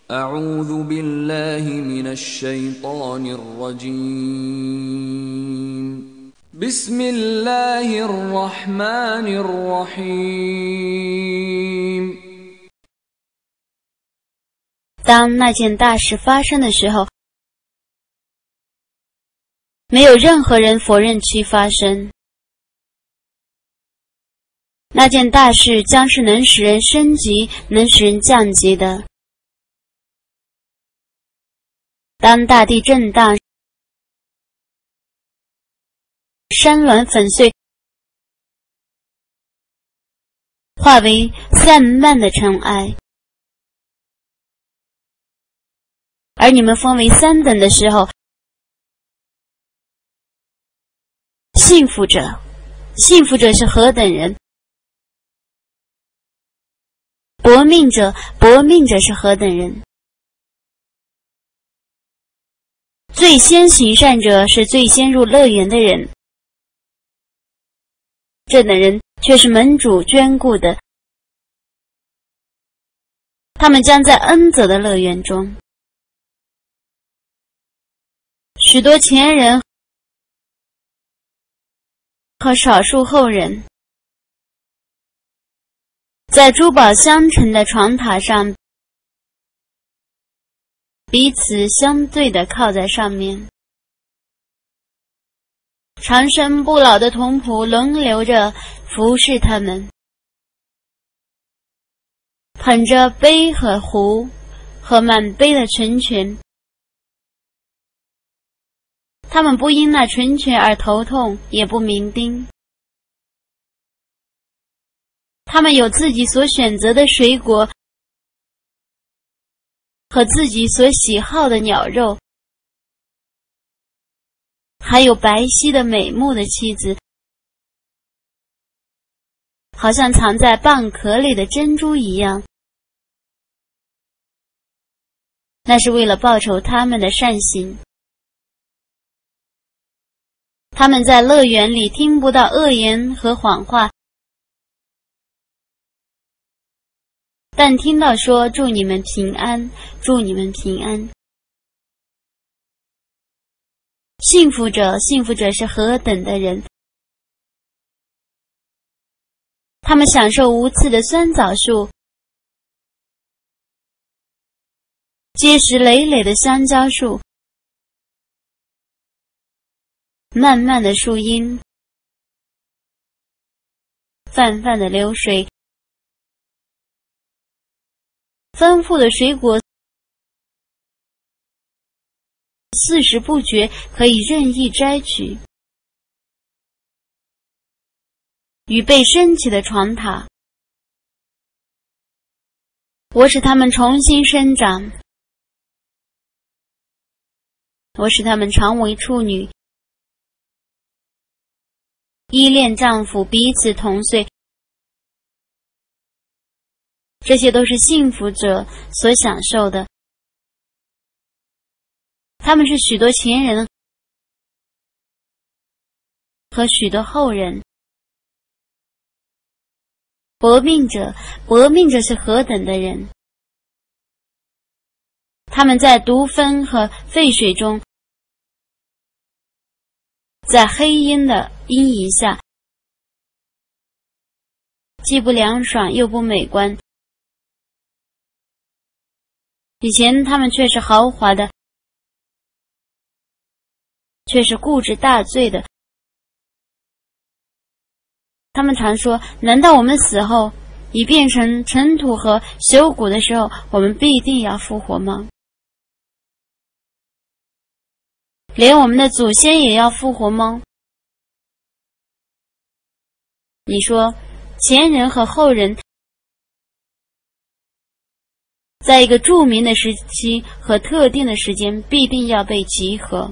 أعوذ بالله من الشيطان الرجيم بسم الله الرحمن الرحيم 当那件大事发生的时候，没有任何人否认其发生。那件大事将是能使人升级，能使人降级的。当大地震荡，山峦粉碎，化为散漫的尘埃，而你们分为三等的时候，幸福者是何等人？薄命者是何等人？最先行善者是最先入乐园的人，这等人却是门主眷顾的，他们将在恩泽的乐园中。许多前人和少数后人在珠宝相承的床榻上彼此相对地靠在上面，长生不老的童仆轮流着服侍他们，捧着杯和壶和满杯的纯泉，他们不因那纯泉而头痛，也不酩酊。他们有自己所选择的水果和自己所喜好的鸟肉，还有白皙的美目的妻子，好像藏在蚌壳里的珍珠一样。那是为了报酬他们的善行。他们在乐园里听不到恶言和谎话，但听到说祝你们平安，祝你们平安。幸福者是何等的人？他们享受无刺的酸枣树，结实累累的香蕉树，漫漫的树荫，泛泛的流水，丰富的水果，四时不绝，可以任意摘取。与被升起的床榻，我使它们重新生长，我使它们常为处女，依恋丈夫，彼此同岁。这些都是幸福者所享受的。他们是许多前人和许多后人。薄命者是何等的人？他们在毒风和沸水中，在黑阴的阴影下，既不凉爽又不美观。以前他们却是豪华的，却是固执大罪的。他们常说，难道我们死后已变成尘土和朽骨的时候，我们必定要复活吗？连我们的祖先也要复活吗？你说，前人和后人在一个著名的时期和特定的时间必定要被集合，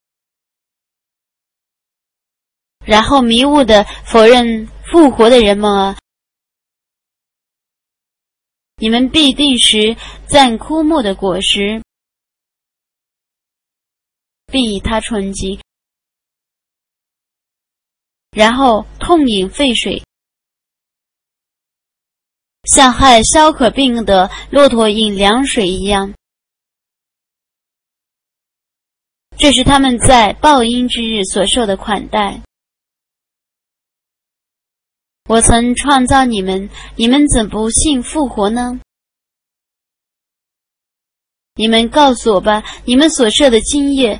然后迷雾地否认复活的人们啊，你们必定食暂枯木的果实，并以它充饥，然后痛饮沸水，像害消渴病的骆驼饮凉水一样。 这是他们在报应之日所受的款待。我曾创造你们，你们怎不信复活呢？你们告诉我吧，你们所设的经业，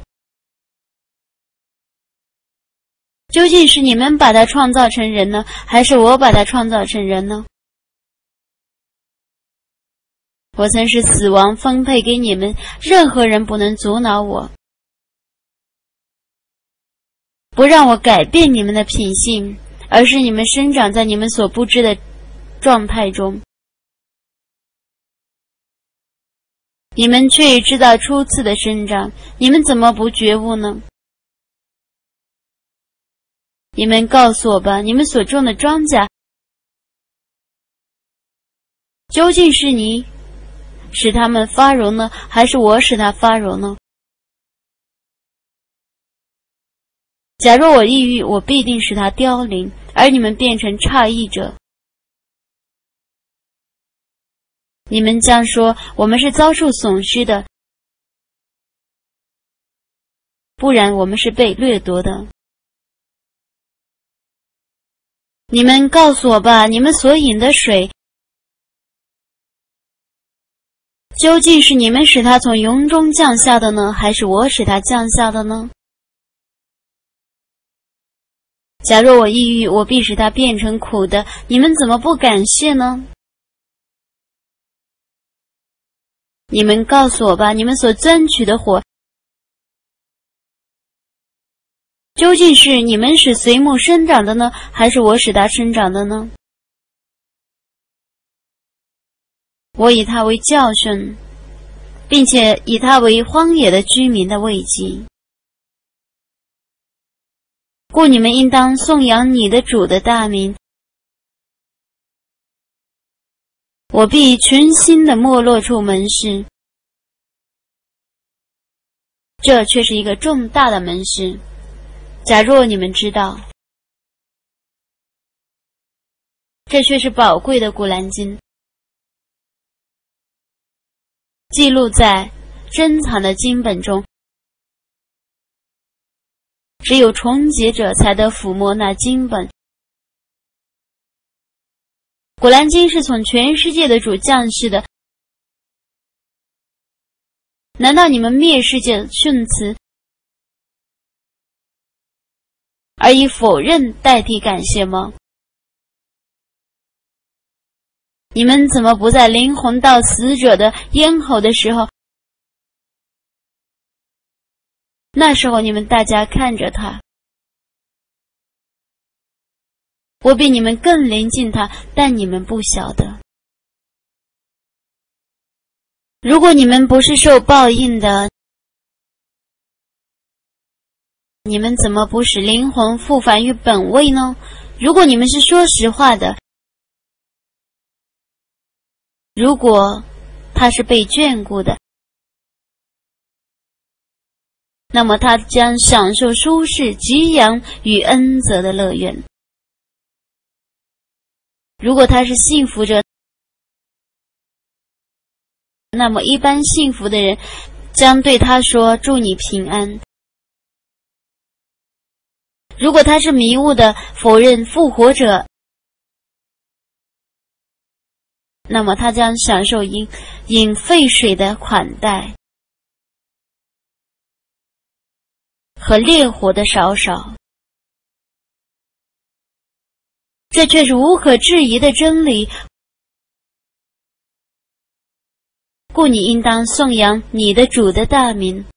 究竟是你们把它创造成人呢，还是我把它创造成人呢？我曾使死亡分配给你们，任何人不能阻挠我，不让我改变你们的品性，而是你们生长在你们所不知的状态中。你们却已知道初次的生长，你们怎么不觉悟呢？你们告诉我吧，你们所种的庄稼，究竟是你使它们发荣呢，还是我使它发荣呢？假若我抑郁，我必定使它凋零，而你们变成诧异者。你们将说，我们是遭受损失的，不然我们是被掠夺的。你们告诉我吧，你们所饮的水，究竟是你们使它从云中降下的呢，还是我使它降下的呢？假若我抑郁，我必使它变成苦的，你们怎么不感谢呢？你们告诉我吧，你们所钻取的火，究竟是你们使随木生长的呢，还是我使它生长的呢？我以它为教训，并且以它为荒野的居民的慰藉。故你们应当颂扬你的主的大名。我必群星的没落处门市，这却是一个重大的门市。假若你们知道，这却是宝贵的古兰经，记录在珍藏的经本中，只有重结者才得抚摸那经本。古兰经是从全世界的主降世的，难道你们蔑视这训词，而以否认代替感谢吗？你们怎么不在灵魂到死者的咽喉的时候，那时候你们大家看着他，我比你们更临近他，但你们不晓得。如果你们不是受报应的，你们怎么不使灵魂复返于本位呢？如果你们是说实话的，如果他是被眷顾的，那么他将享受舒适、给养与恩泽的乐园。如果他是幸福者，那么一般幸福的人将对他说：祝你平安。如果他是迷雾的，否认复活者，那么他将享受饮沸水的款待和烈火的烧烧。这却是无可置疑的真理，故你应当颂扬你的主的大名。